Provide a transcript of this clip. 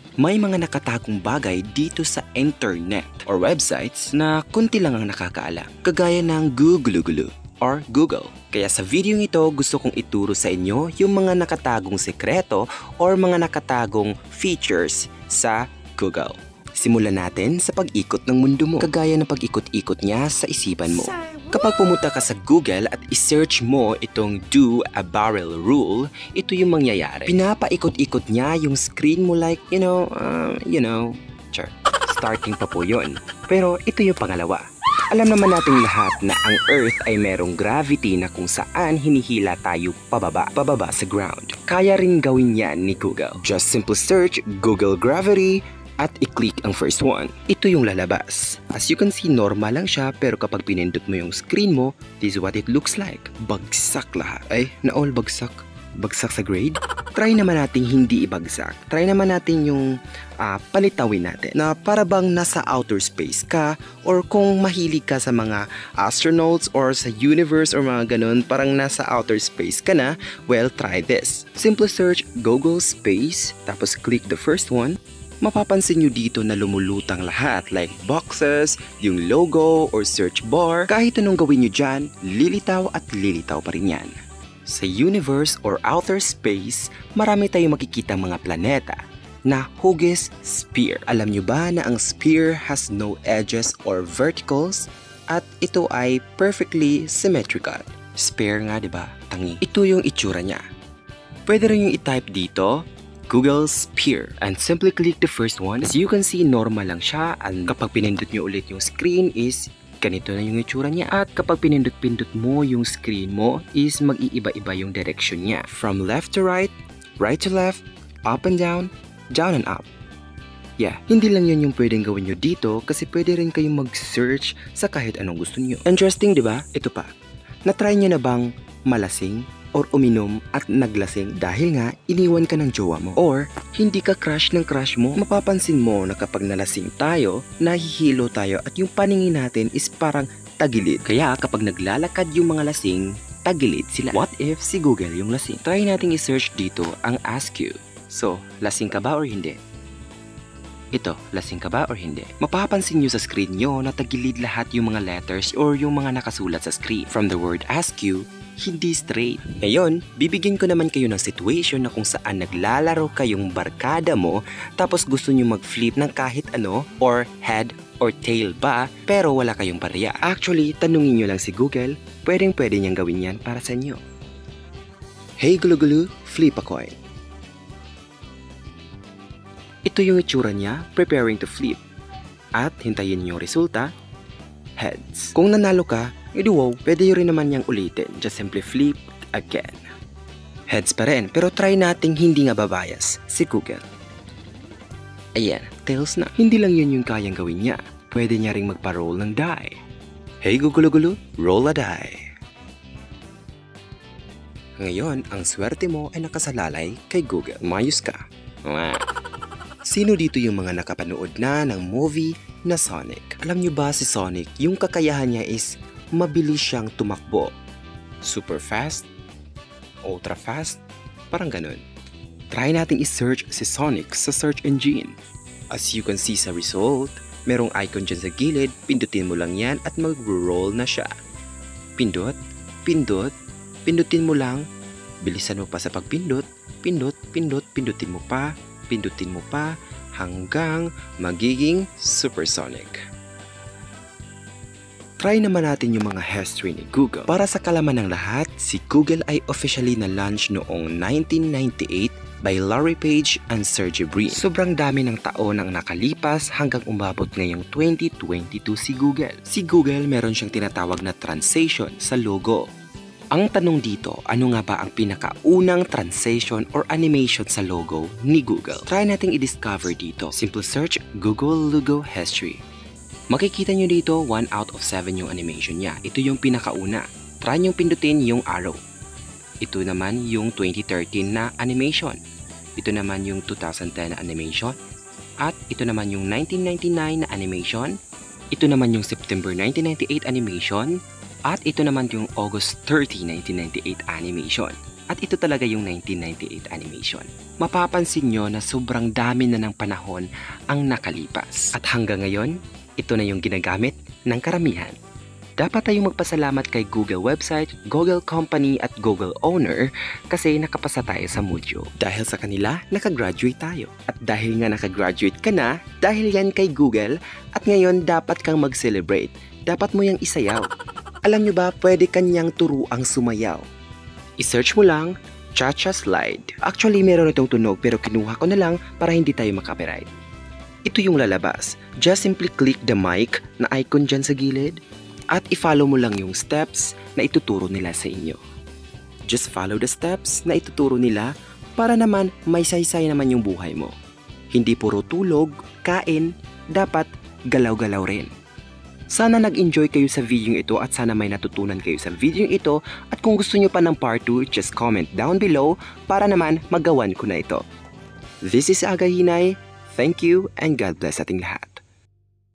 May mga nakatagong bagay dito sa internet or websites na kunti lang ang nakakaalam, kagaya ng Google or Google. Kaya sa video ito, gusto kong ituro sa inyo yung mga nakatagong sekreto or mga nakatagong features sa Google. Simulan natin sa pag-ikot ng mundo mo, kagaya ng pag-ikot-ikot niya sa isipan mo. Kapag pumunta ka sa Google at isearch mo itong do a barrel rule, ito yung mangyayari. Pinapaikot-ikot niya yung screen mo like, starting pa po yun. Pero ito yung pangalawa. Alam naman nating lahat na ang Earth ay merong gravity na kung saan hinihila tayo pababa sa ground. Kaya rin gawin yan ni Google. Just simply search Google Gravity at i-click ang first one. Ito yung lalabas. As you can see, normal lang siya, pero kapag pinindot mo yung screen mo, this is what it looks like. Bagsak lahat. Ay, na-all bagsak. Bagsak sa grade? Try naman natin hindi ibagsak. Try naman natin yung palitawin natin na para bang nasa outer space ka, or kung mahilig ka sa mga astronauts or sa universe or mga ganun, parang nasa outer space ka na, well, try this. Simply search Google Space, tapos click the first one. Mapapansin nyo dito na lumulutang lahat like boxes, yung logo or search bar. Kahit anong gawin nyo dyan, lilitaw at lilitaw pa rin yan. Sa universe or outer space, marami tayong makikita mga planeta na hugis sphere. Alam nyo ba na ang sphere has no edges or verticals at ito ay perfectly symmetrical? Sphere nga, diba? Tangi. Ito yung itsura niya. Pwede rin yung i-type dito Google Sphere and simply click the first one. As you can see, normal lang siya, and kapag pinindot nyo ulit yung screen is ganito na yung itsura niya. At kapag pinindot-pindot mo yung screen mo is mag-iiba-iba yung direction niya. From left to right to left, up and down and up. Yeah, hindi lang yun yung pwedeng gawin nyo dito kasi pwede rin kayong mag-search sa kahit anong gusto nyo. Interesting, di ba? Ito pa. Na-try nyo na bang malasing or uminom at naglasing dahil nga iniwan ka ng jowa mo? Or hindi ka crush ng crush mo? Mapapansin mo na kapag nalasing tayo, nahihilo tayo at yung paningin natin is parang tagilid. Kaya kapag naglalakad yung mga lasing, tagilid sila. What if si Google yung lasing? Try nating i-search dito ang Ask You. So, lasing ka ba or hindi? Ito, lasing ka ba or hindi? Mapapansin nyo sa screen nyo na tagilid lahat yung mga letters or yung mga nakasulat sa screen. From the word Ask You, hindi straight. Ngayon, bibigyan ko naman kayo ng situation na kung saan naglalaro kayong barkada mo tapos gusto nyo mag-flip ng kahit ano or head or tail ba pero wala kayong barya. Actually, tanungin nyo lang si Google, pwede niyang gawin yan para sa inyo. Hey Gulu, flip a coin. Ito yung itsura niya, preparing to flip. At hintayin niyo yung resulta, heads. Kung nanalo ka, edi wow, pwede rin naman niyang ulitin. Just simply flip again. Heads pa rin, pero try nating hindi nga babayas si Google. Ayan, tails na. Hindi lang yun yung kayang gawin niya. Pwede niya ring magpa-roll ng die. Hey Gugulu, roll a die. Ngayon, ang swerte mo ay nakasalalay kay Google. Mayos ka. Sino dito yung mga nakapanood na ng movie na Sonic? Alam nyo ba si Sonic, yung kakayahan niya is mabilis siyang tumakbo. Super fast, ultra fast, parang ganun. Try nating i-search si Sonic sa search engine. As you can see sa result, merong icon dyan sa gilid, pindutin mo lang yan at mag-roll na siya. Pindot, pindutin mo lang, bilisan mo pa sa pagpindot, pindutin mo pa, hanggang magiging supersonic. Try naman natin yung mga history ni Google. Para sa kalaman ng lahat, si Google ay officially na-launch noong 1998 by Larry Page and Sergey Brin. Sobrang dami ng taon ang nakalipas hanggang umabot ngayong 2022 si Google. Si Google meron siyang tinatawag na translation sa logo. Ang tanong dito, ano nga ba ang pinakaunang translation or animation sa logo ni Google? Try nating i-discover dito. Simple search Google Logo History. Makikita nyo dito 1 out of 7 yung animation niya. Ito yung pinakauna. Try nyo pindutin yung arrow. Ito naman yung 2013 na animation. Ito naman yung 2010 na animation. At ito naman yung 1999 na animation. Ito naman yung September 1998 animation. At ito naman yung August 30, 1998 animation. At ito talaga yung 1998 animation. Mapapansin nyo na sobrang dami na ng panahon ang nakalipas. At hanggang ngayon, ito na yung ginagamit ng karamihan. Dapat tayong magpasalamat kay Google website, Google company at Google owner kasi nakapasa tayo sa Moodyo. Dahil sa kanila, nakagraduate tayo. At dahil nga nakagraduate ka na, dahil yan kay Google, at ngayon dapat kang mag-celebrate. Dapat mo yang isayaw. Alam nyo ba, pwede kanyang turuang sumayaw. I-search mo lang, Cha-Cha Slide. Actually, meron itong tunog pero kinuha ko na lang para hindi tayo makapiright. Ito yung lalabas. Just simply click the mic na icon dyan sa gilid at i-follow mo lang yung steps na ituturo nila sa inyo. Just follow the steps na ituturo nila para naman may saysay naman yung buhay mo. Hindi puro tulog, kain, dapat galaw-galaw rin. Sana nag-enjoy kayo sa video ito at sana may natutunan kayo sa video ito at kung gusto nyo pa ng part 2, just comment down below para naman magawan ko na ito. This is Aga Hinay. Thank you and God bless ating lahat.